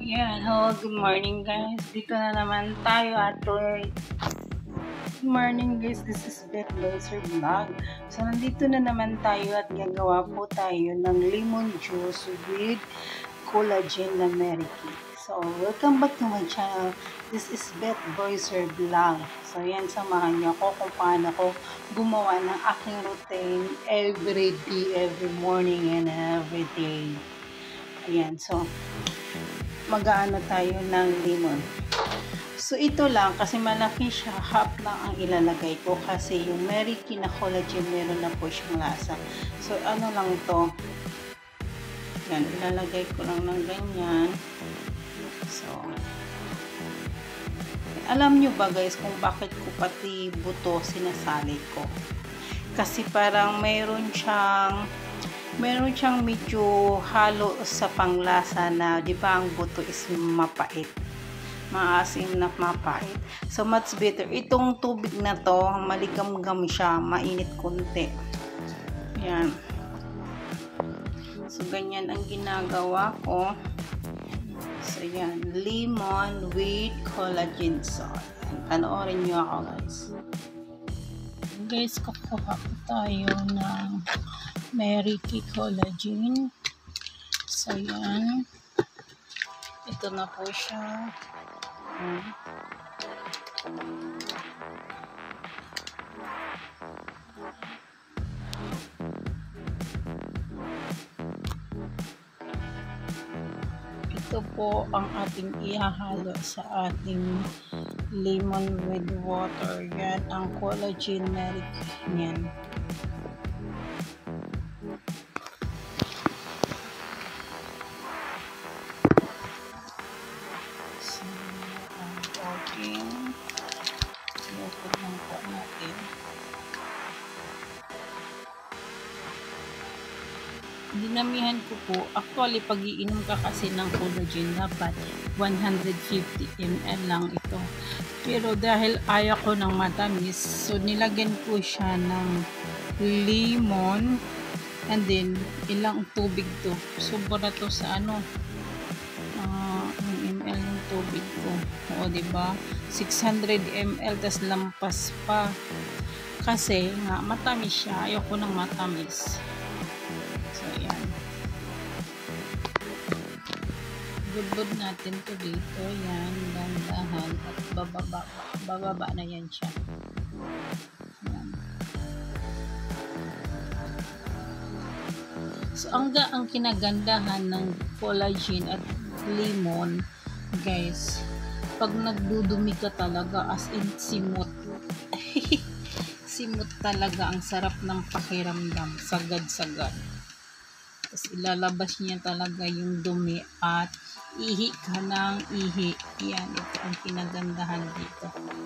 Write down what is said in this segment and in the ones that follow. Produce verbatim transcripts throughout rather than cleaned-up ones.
Yan, hello, good morning guys. Dito na naman tayo at good morning guys, this is Beth Loser Vlog. So nandito na naman tayo at gagawa po tayo ng lemon juice with collagen na American. So welcome back to my channel. This is Beth Loser Vlog. So yan, samahan niyo ako kung paano ko gumawa ng aking routine every day, every morning and every day. Ayan, so mag-aano tayo ng lemon. So ito lang kasi malaki siya, half lang ang ilalagay ko kasi yung American na collagen meron na po siyang lasa. So ano lang to, yan, ilalagay ko lang ng ganyan. So alam nyo ba guys kung bakit ko pati buto sinasali ko? Kasi parang mayroon siyang meron siyang medyo halo sa panglasa na, di ba, ang buto is mapait, maasim na mapait. So much better itong tubig na to, maligam-gam siya, mainit konti. Yan, so ganyan ang ginagawa ko. So yan, lemon with collagen salt. Panoorin nyo ako guys. Guys, kukuha ko tayo ng American collagen. So yan, ito na po siya. Hmm. Ito po ang ating ihahalo sa ating lemon with water. Yan ang collagen American yan. So, ang talking. Lukod lang po natin. Dinamihan ko po. Actually, pag iinom ka kasi ng collagen, dapat one hundred fifty milliliters lang ito. Pero dahil ayaw ko ng matamis, so nilagyan ko siya ng lemon and then ilang tubig to. Sobra to sa ano, uh, ml yung tubig ko. O, diba? six hundred milliliters, tas lampas pa. Kasi nga, matamis siya. Ayaw ko ng matamis. So, yan. Budbud natin to dito. Yan, dahan-dahan. At bababa. Bababa na yan siya. Yan. So, ang, ang kinagandahan ng collagen at lemon, guys, pag nagdudumi ka talaga, as in simot. Simot talaga. Ang sarap ng pakiramdam. Sagad-sagad. Tapos ilalabas niya talaga yung dumi at ihi ka ng ihi. Yan, ito ang kinagandahan dito.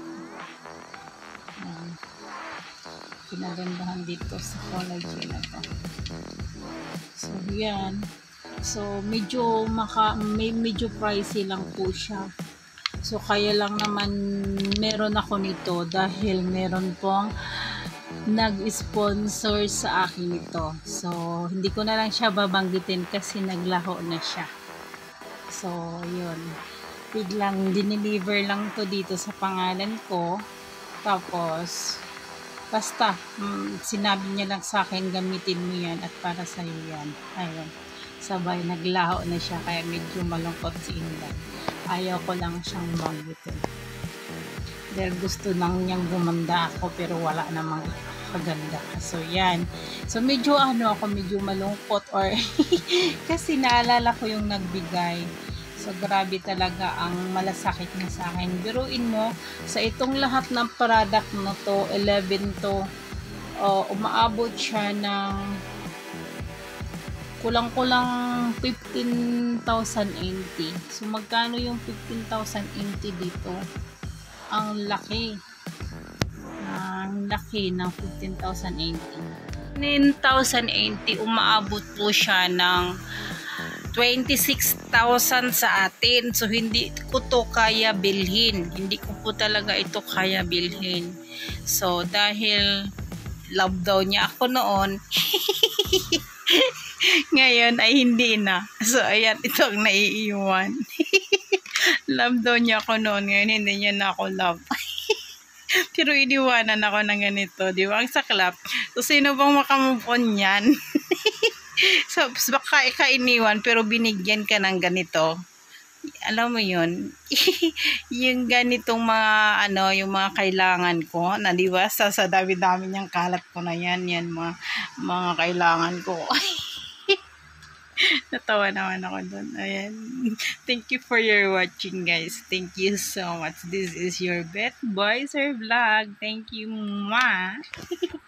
Yan. Kinagandahan dito sa collagen na to. So, yan. So, medyo maka, may, medyo pricey lang po siya. So, kaya lang naman meron ako nito dahil meron pong nag-sponsor sa akin ito. So, hindi ko na lang siya babanggitin kasi naglaho na siya. So, yun. Biglang dineliver lang to dito sa pangalan ko. Tapos, basta, mm, sinabi niya lang sa akin, gamitin mo yan at para sa'yo yan. Ayun. Sabay, naglaho na siya kaya medyo malungkot si Inday. Ayaw ko lang siyang banggitin. Dahil gusto nang niyang gumanda ako pero wala namang kaganda. So, yan. So, medyo ano ako, medyo malungkot or kasi naalala ko yung nagbigay. So, grabe talaga ang malasakit niya sa akin. Biruin mo, sa itong lahat ng product na to, eleven to, uh, umaabot siya ng kulang-kulang fifteen thousand eighty. So, magkano yung fifteen thousand eighty dito? Ang laki. Ang laki ng fifteen thousand eighty. fifteen thousand eighty, umaabot po siya ng twenty-six thousand sa atin. So, hindi ko to kaya bilhin. Hindi ko po talaga ito kaya bilhin. So, dahil love daw niya ako noon, ngayon ay hindi na. So, ayan, ito ang naiiwan. Love daw niya ako noon. Ngayon, hindi niya na ako love. Pero iniwanan ako ng ganito. Di ba? Ang saklap. So, sino bang makamove on yan? So, baka ikainiwan pero binigyan ka ng ganito. Alam mo yun, yung ganitong mga, ano, yung mga kailangan ko, na di ba, sa, sa dami-dami niyang kalat ko na yan, yan, mga, mga kailangan ko. Natawa naman ako dun. Ayan. Thank you for your watching, guys. Thank you so much. This is your Bet Boy Sir Vlog. Thank you, ma.